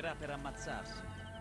finirà per ammazzarsi.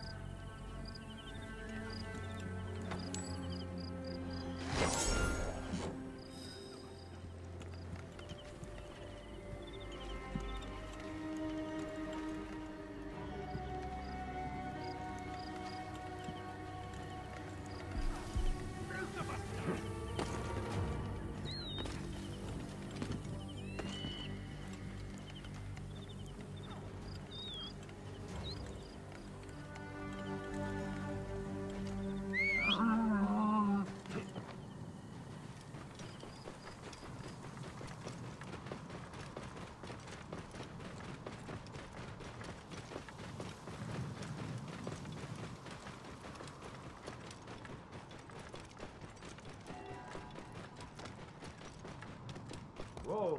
Wow.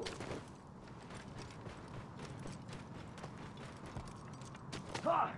Ah!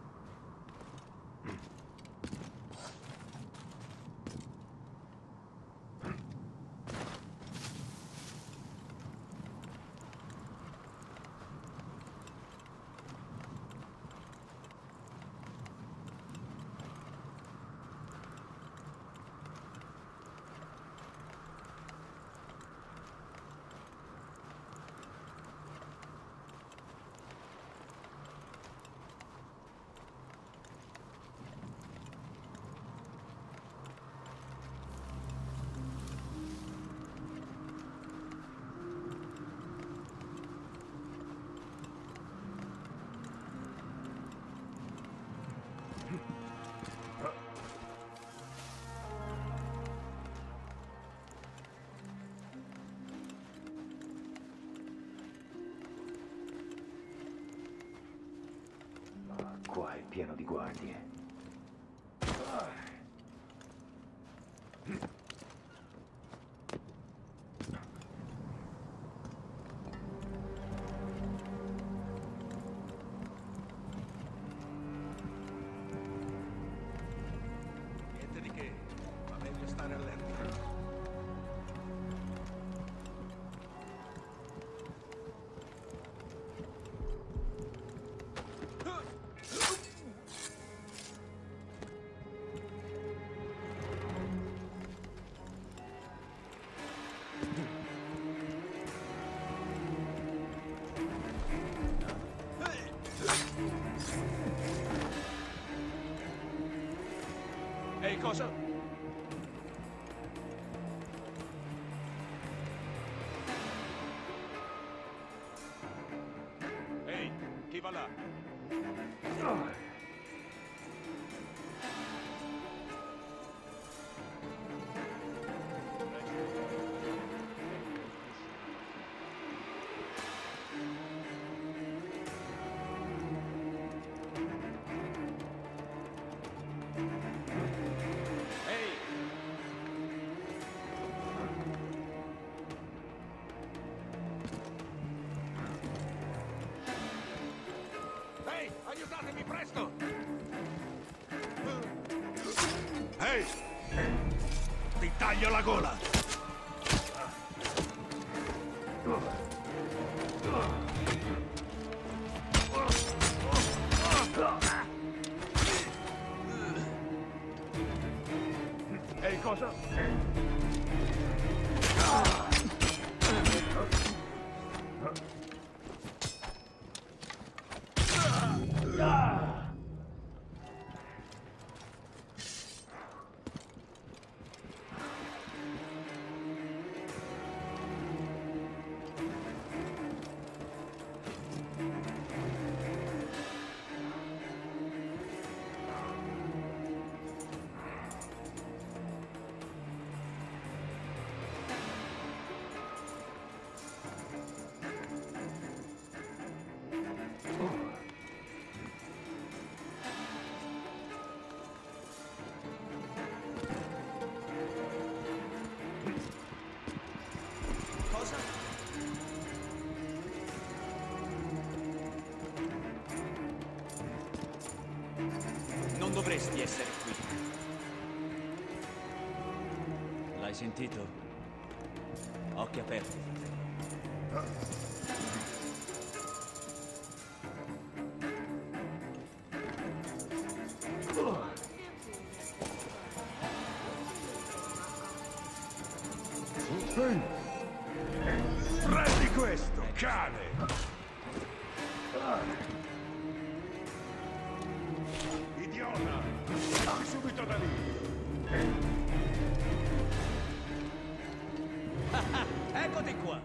Qua è pieno di guardie. Niente di che, ma meglio stare allerta. Ehi, cosa? Ehi, chi va là? Ehi! Ehi, aiutatemi presto! Ehi! Ti taglio la gola! Ehi, cosa? Cosa? Non dovresti essere qui. L'hai sentito? Occhi aperti. Prendi questo, cane! Idiota! Esci subito da lì! Eccoti qua!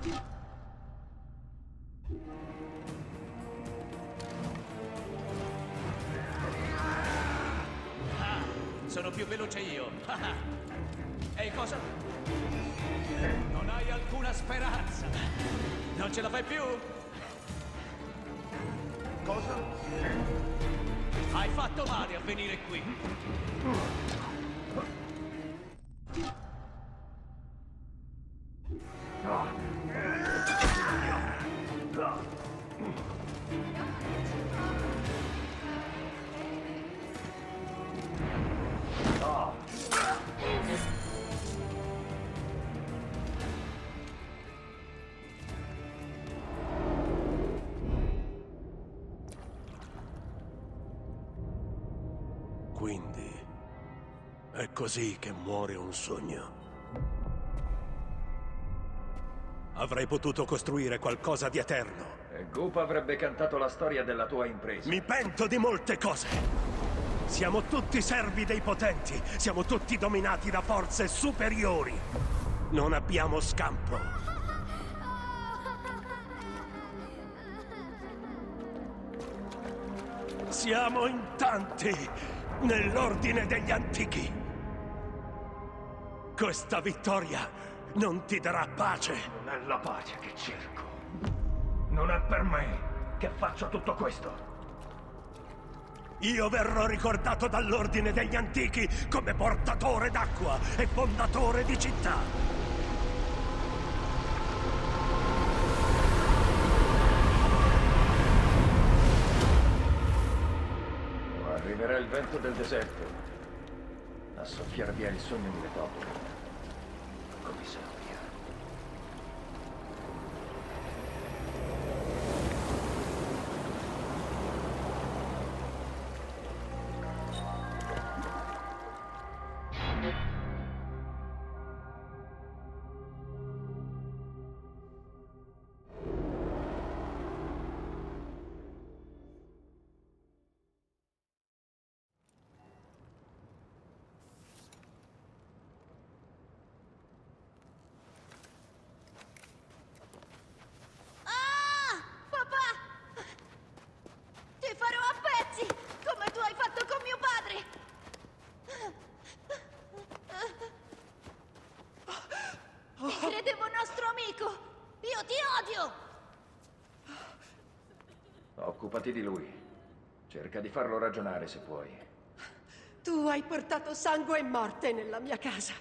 Ah, sono più veloce io! Ehi, cosa? Non hai alcuna speranza! Non ce la fai più? Cosa? Hai fatto male a venire qui! Quindi è così che muore un sogno. Avrei potuto costruire qualcosa di eterno. E Goop avrebbe cantato la storia della tua impresa. Mi pento di molte cose. Siamo tutti servi dei potenti. Siamo tutti dominati da forze superiori. Non abbiamo scampo. Siamo in tanti nell'ordine degli antichi. Questa vittoria non ti darà pace. Non è la pace che cerco. Non è per me che faccio tutto questo. Io verrò ricordato dall'ordine degli antichi come portatore d'acqua e fondatore di città. Arriverà il vento del deserto a soffiare via il sogno delle popole. Come sabbia. Occupati di lui. Cerca di farlo ragionare se puoi. Tu hai portato sangue e morte nella mia casa.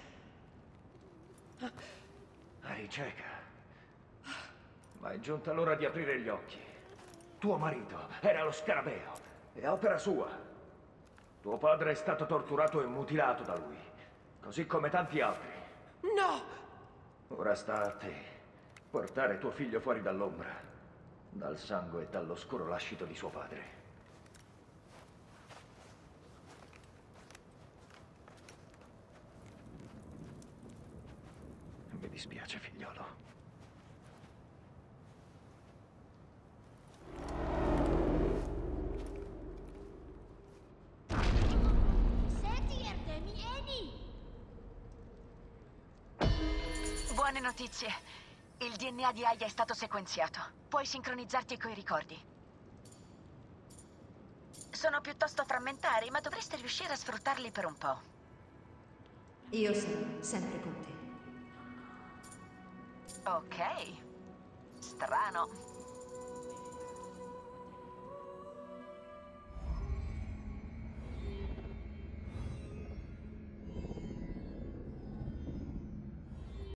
Eri cieca. Ma è giunta l'ora di aprire gli occhi. Tuo marito era lo scarabeo. È opera sua. Tuo padre è stato torturato e mutilato da lui. Così come tanti altri. No! Ora sta a te portare tuo figlio fuori dall'ombra. Dal sangue e dall'oscuro lascito di suo padre. Mi dispiace, figliolo. Senti, Artemi, vieni! Buone notizie. Il DNA di Aya è stato sequenziato. Puoi sincronizzarti coi ricordi. Sono piuttosto frammentari, ma dovreste riuscire a sfruttarli per un po'. Io sono sempre con te. Ok. Strano.